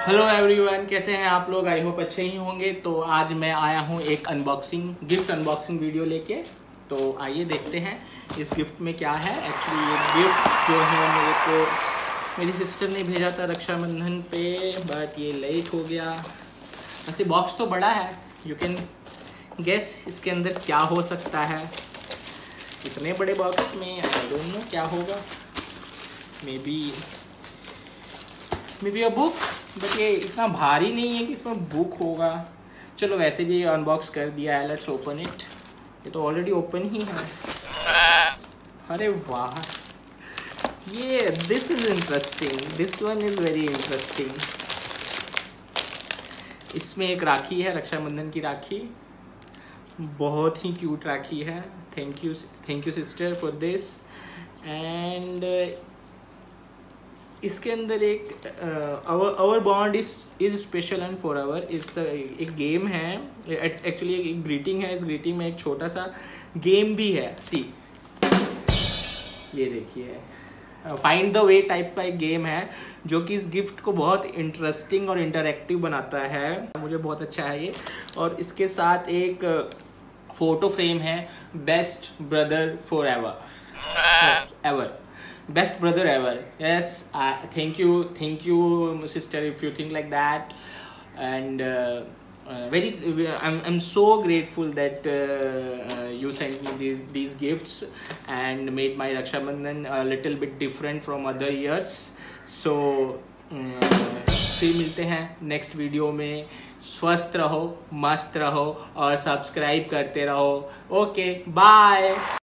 Hello everyone, कैसे हैं आप लोग? आई होप अच्छे ही होंगे। तो आज मैं आया हूँ एक गिफ्ट अनबॉक्सिंग वीडियो लेके। तो आइए देखते हैं इस गिफ्ट में क्या है। एक्चुअली ये गिफ्ट जो है मेरे को मेरी सिस्टर ने भेजा था रक्षाबंधन पे, बट ये लेट हो गया। वैसे बॉक्स तो बड़ा है, यू कैन गेस इसके अंदर क्या हो सकता है। इतने बड़े बॉक्स में आई डोंट नो क्या होगा। May be a book, but ये इतना भारी नहीं है कि इसमें बुक होगा। चलो वैसे भी अनबॉक्स कर दिया है, लेट्स ओपन इट। ये तो ऑलरेडी ओपन ही है। अरे वाह, ये this is interesting, this one is very interesting. इसमें एक राखी है, रक्षाबंधन की राखी। बहुत ही क्यूट राखी है। Thank you sister for this. And इसके अंदर एक our bond is special and forever. It's एक गेम है, एक्चुअली एक ग्रीटिंग है। इस ग्रीटिंग में एक छोटा सा गेम भी है। सी, ये देखिए, फाइंड द वे टाइप का एक गेम है जो कि इस गिफ्ट को बहुत इंटरेस्टिंग और इंटरैक्टिव बनाता है। मुझे बहुत अच्छा है ये। और इसके साथ एक फोटो फ्रेम है, best brother forever best brother ever. Yes, thank you sister, if you think like that. And I'm so grateful that you sent me these gifts and made my Raksha Bandhan a little bit different from other years. So फिर मिलते हैं next video में। स्वस्थ रहो, मस्त रहो और subscribe करते रहो। Okay, bye.